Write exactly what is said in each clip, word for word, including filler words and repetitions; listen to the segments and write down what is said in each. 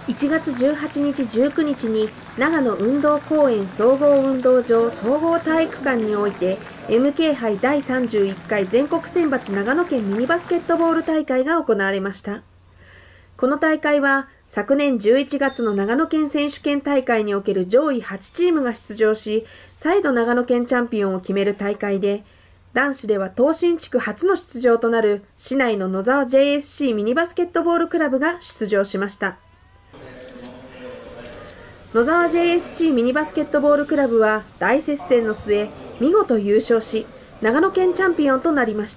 いちがつじゅうはちにちじゅうくにちに長野運動公園総合運動場総合体育館において エムケー 杯だいさんじゅういっかい全国選抜長野県ミニバスケットボール大会が行われました。この大会は昨年じゅういちがつの長野県選手権大会における上位はちチームが出場し、再度長野県チャンピオンを決める大会で、男子では東進地区初の出場となる市内の野沢 ジェイエスシー ミニバスケットボールクラブが出場しました。野沢 ジェイエスシー ミニバスケットボールクラブは大接戦の末、見事優勝し、長野県チャンピオンとなりました。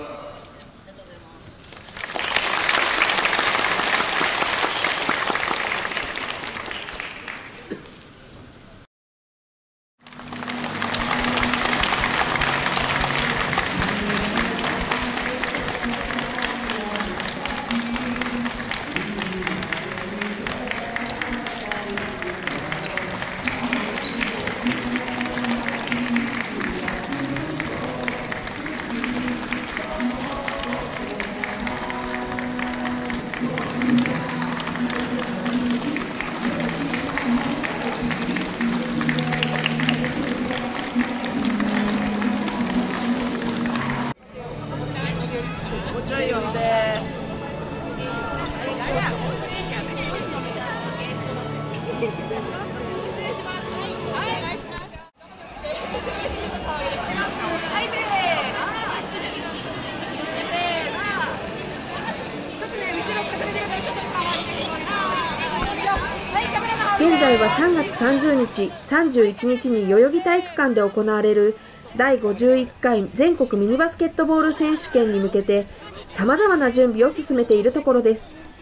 現在はさんがつさんじゅうにち、さんじゅういちにちに代々木体育館で行われるだいごじゅういっかい全国ミニバスケットボール選手権に向けて様々な準備を進めているところです。